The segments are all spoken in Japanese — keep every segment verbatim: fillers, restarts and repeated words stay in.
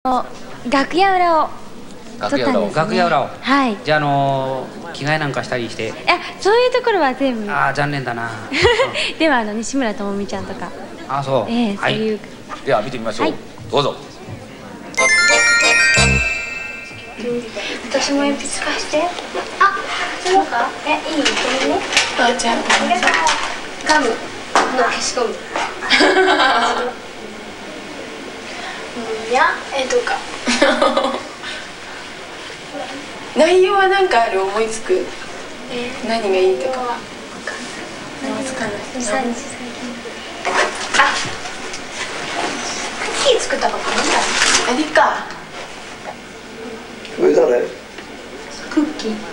楽屋裏を撮ったんですね。 楽屋裏を。 はい。 じゃあ、あのー、着替えなんかしたりして。 いや、そういうところは全部。 ああ、残念だな。 では、あの西村智美ちゃんとか。 ああ、そう。 ええ、そういう。 では見てみましょう。どうぞ。 私も鉛筆貸して。あ、そうか。え、いい。ごめんね。 あ、じゃあ、ごめんなさい。 ガムの消しゴム。 いや、えどうか。内容は何かある？思いつく？えー、何がいいとか。思いつかない。 二三日最近。あ、クッキー作ったことないあれか。 これ誰？ クッキー。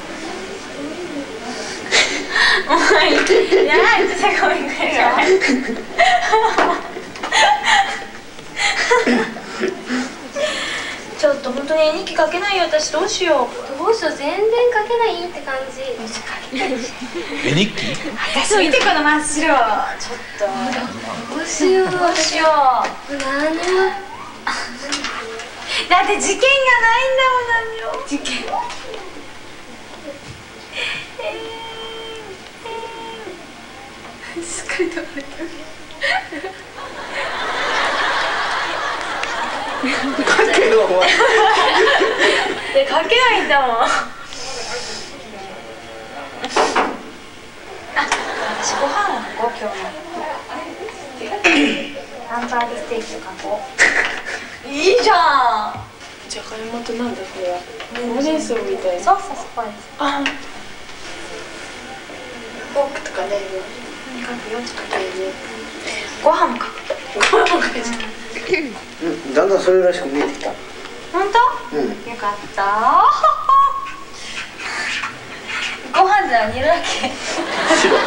お前、やばい、ちょっとごめんなさい。ちょっと本当に絵日記書けないよ、私どうしよう。どうしよう、全然書けないって感じ。 絵日記？ 私見てこの真っ白。ちょっと。どうしよう、どうしよう。何も。だって事件がないんだもん、何を。事件。 しっかりとれた。 書けるお前。 で書けないんだもん。あ、私ご飯を書こう今日も。ハンバーグステーキを書こう。いいじゃん。 じゃがいもとなんだこれは。ほうれん草みたいな。 そうそう、そこです。 あ。フォークとかね。 書くよ、書ける。ご飯も書く。 ご飯も書いちゃうん、だんだんそれらしく見えてきた。 本当？ うん。 よかった。ご飯では煮るだけ。 白。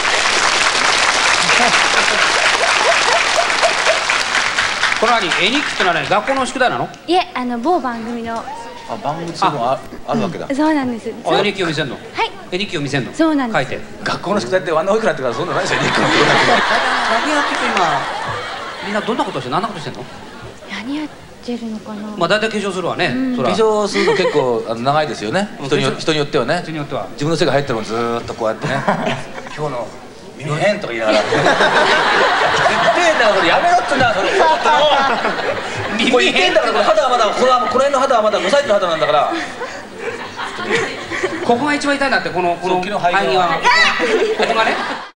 これ何、絵日記ってのはね、学校の宿題なの？ いえ、あの某番組の。 あ、番組そういうのああるわけだ。 そうなんです。 あ、絵日記を見せんの？ はい。 絵日記を見せんの？ そうなんです。 書いて。 学校の宿題ってあんな多くなってからそんなないでしょ。日記の楽屋って言うと今、みんなどんなことして、何なことしてんの？ 何やってるのかな。 まあ大体化粧するわね。 化粧すると結構あの長いですよね。人によ人によってはね。 人によっては。 自分の世界入ってるのずーっとこうやってね。今日の耳変とか言いながら。絶対だからそれやめろってんだそれ。耳変だからこれ肌はまだこのこの辺の肌はまだごさいの肌なんだから。 ここが一番痛いんだって、このこの肺には。ここがね。